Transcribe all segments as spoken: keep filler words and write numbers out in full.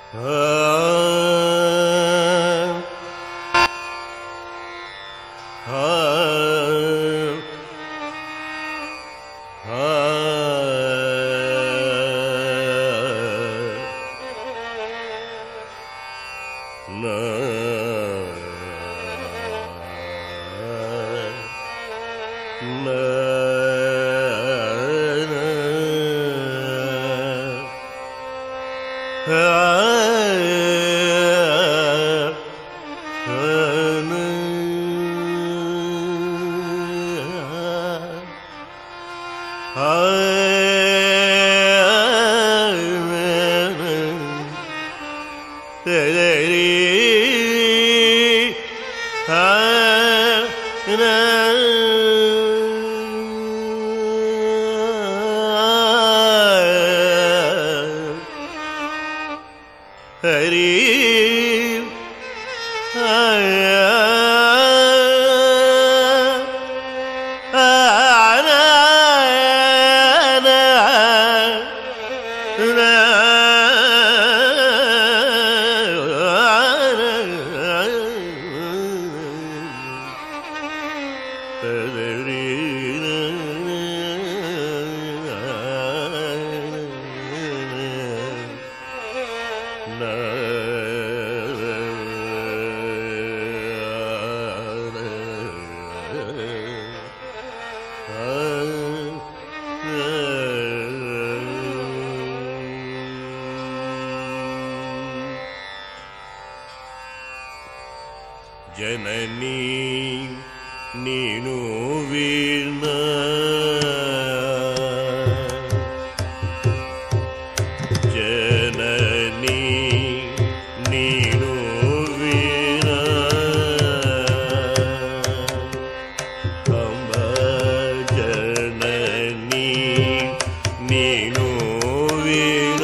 ಜನನಿ ನೀನು ವೀರ್ಣ ಜನನಿ ನೀನು ವೀರ ಅಂಬ ಜನನಿ ನೀನು ವೀರ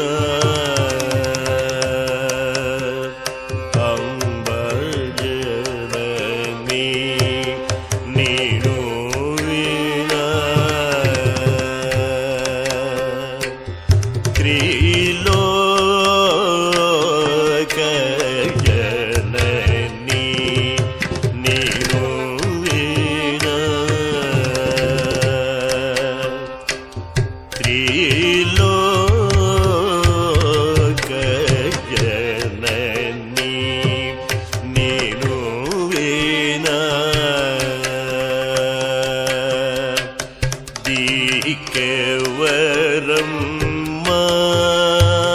கேவரம்மா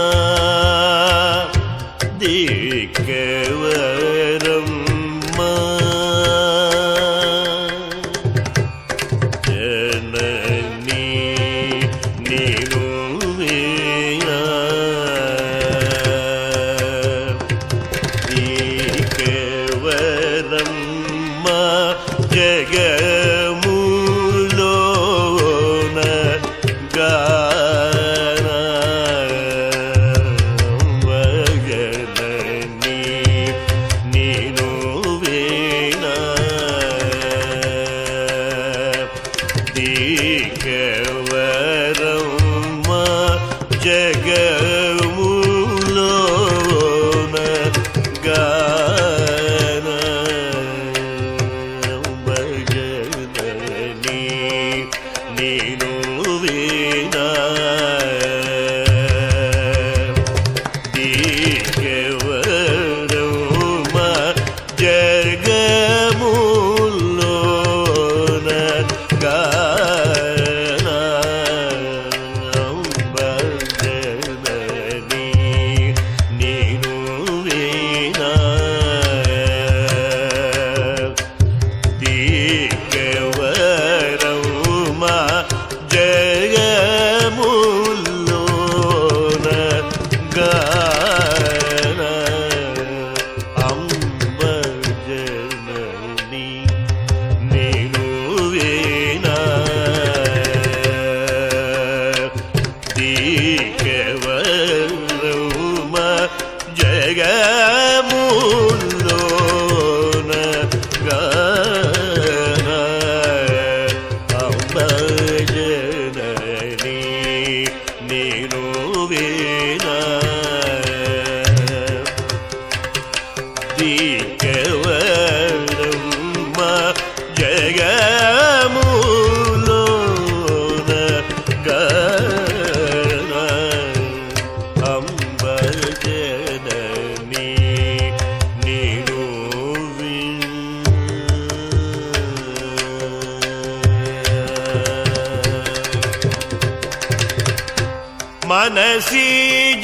मनसीज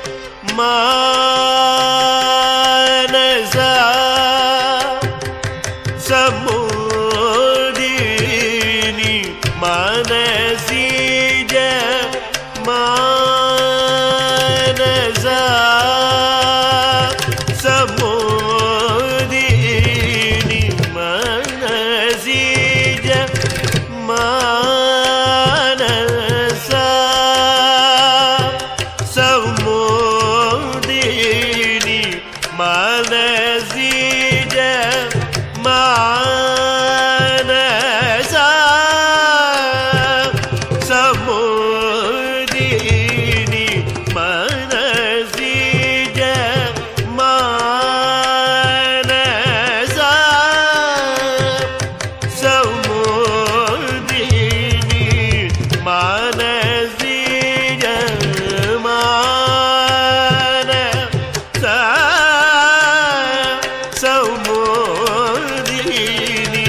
मानसा समुदिनी मनसीज मानसा समुदिनी मनसीज मानसा समुदिनी मनसीज मानसा समुदिनी मनसीज मानसा समुदिनी मनसीज मानसा समुदिनी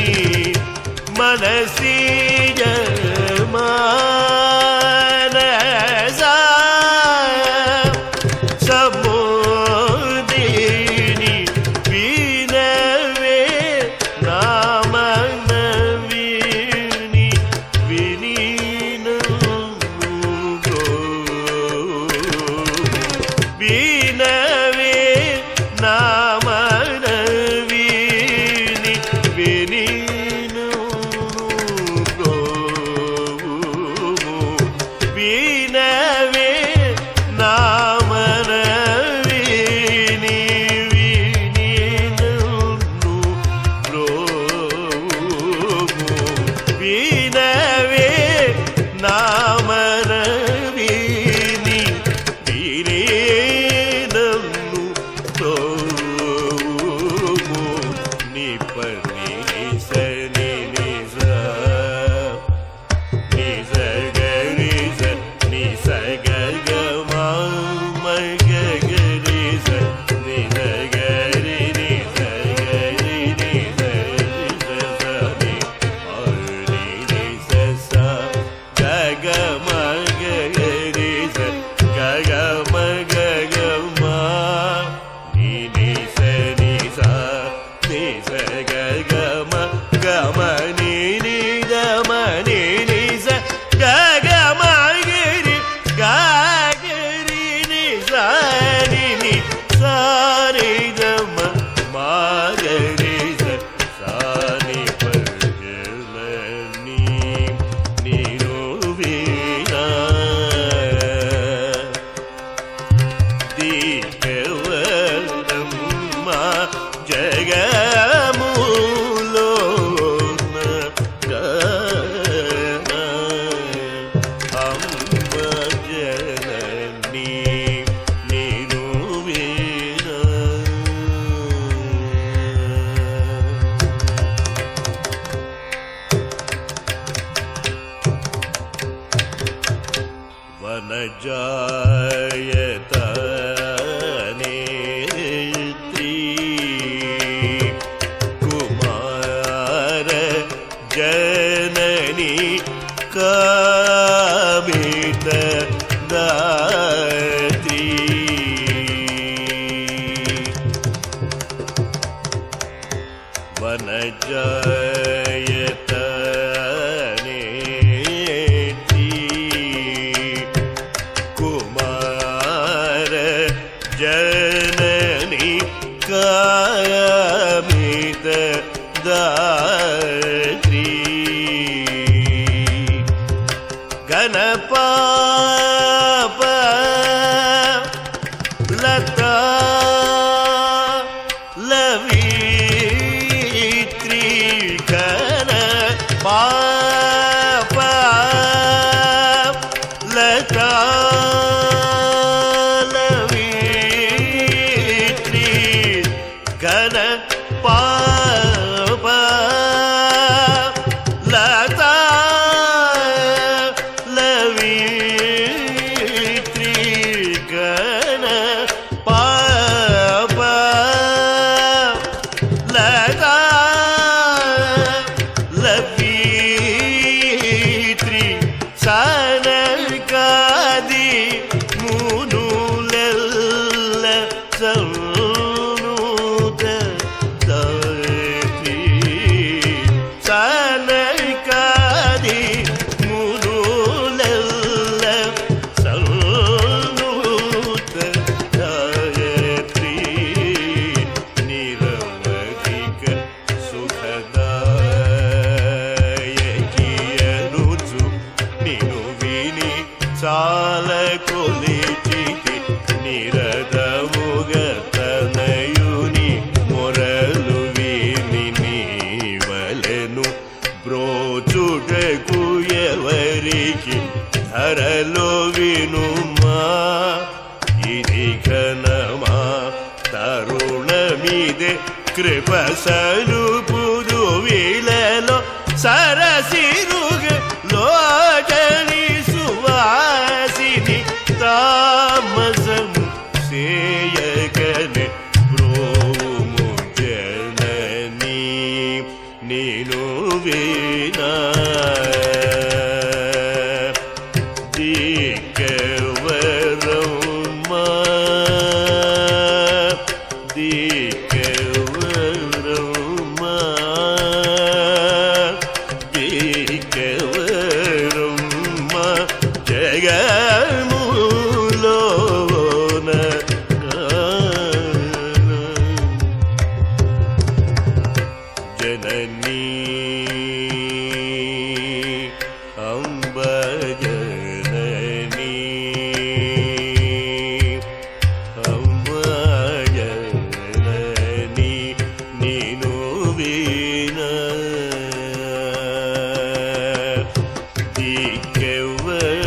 मनसीज मानसा समुदिनी विनवे नाम नवीनी विनीन विनवे नाम नवीनी विनीन विनवे नाम नवीनी विनीन विनवे नाम नवीनी विनीन निपनी सनि निसा निस गरि स निस ग ग म म ग गरि स निस गरि निस गरि निस स स नि नि नि स स ग ग म ग गरि स ग ग म ग ग म नि नि स नि सा नि स ग ग म ग म नि नि ग म नि नि स ग ग म गिरि ग गिरि नि स नि नि सा नि ग म म गिरि स सा नि प ग म नि नि नो वीणा दीपवरम्म जगमूलोन गना अम्ब जननी नीनु वीणा वनजायत नेत्री कुमार जननी कामित दात्री वनजायत नेत्री कुमार जननी कामित दात्री गणपाप लता लवित्री गणपाप लता गणपाप लता लवित्री गणपाप लता लवित्री सनकादि నిరతముగ తనయుని మొరలు విని నీవలెను బ్రోచుటకు ఎవరికి ధరలో వినుమా ఇది ఘనమా తరుణమిదే కృప సలుపుదు వీలలో సరసిరుగ లోచని సువాసిని తామసము సేయకనే బ్రోము జననీ నేను వీనా దిక్కవరమ్మా దిక్కవరమ్మా దిక్కవరమ్మా జగములోన జననీ అంబ జననీ అంబ జననీ నేను వీణ దిక్కెవ్వరమ్మా